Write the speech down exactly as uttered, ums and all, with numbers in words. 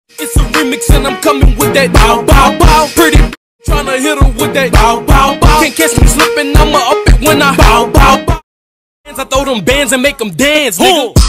It's a remix and I'm coming with that bow bow bow. Pretty tryna hit her with that bow bow bow. Can't catch me slipping, I'ma up it when I bow bow bow. I throw them bands and make them dance, nigga.